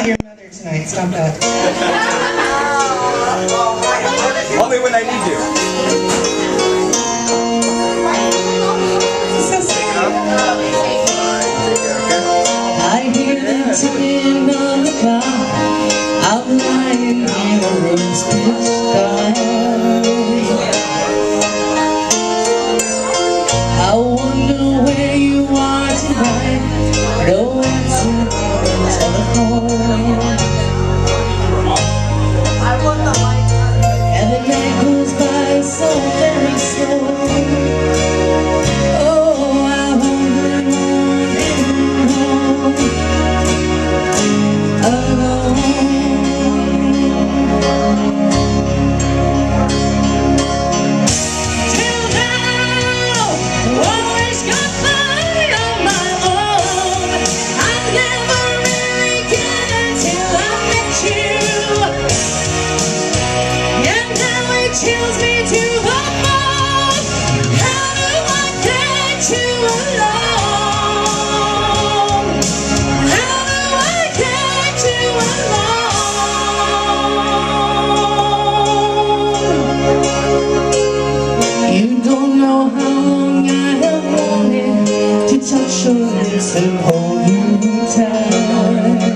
not your mother tonight. Stop that. Only when I need you. So sweet. I hear the ticking of the clock. I'm lying in a rose pitch dark. I wonder where you are tonight. No answer on the telephone. And the night goes by so very slow. Oh, I wonder morning home alone. Till now, always got by on my own. I never really cared until I met you. And now it chills me to the bone. How do I get you alone? How do I get you alone? You don't know how long I have wanted to touch your lips and hold you tight.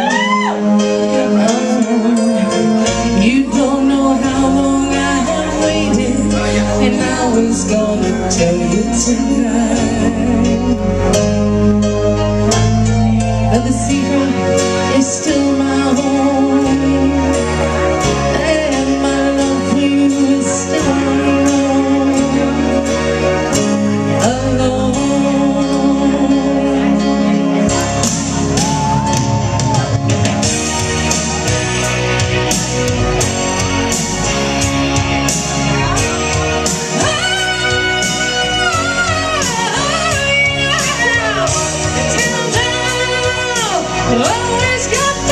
You don't know how long I have waited, and I was gonna tell you tonight. But the secret is still my home, and my love for you is still alone. Always got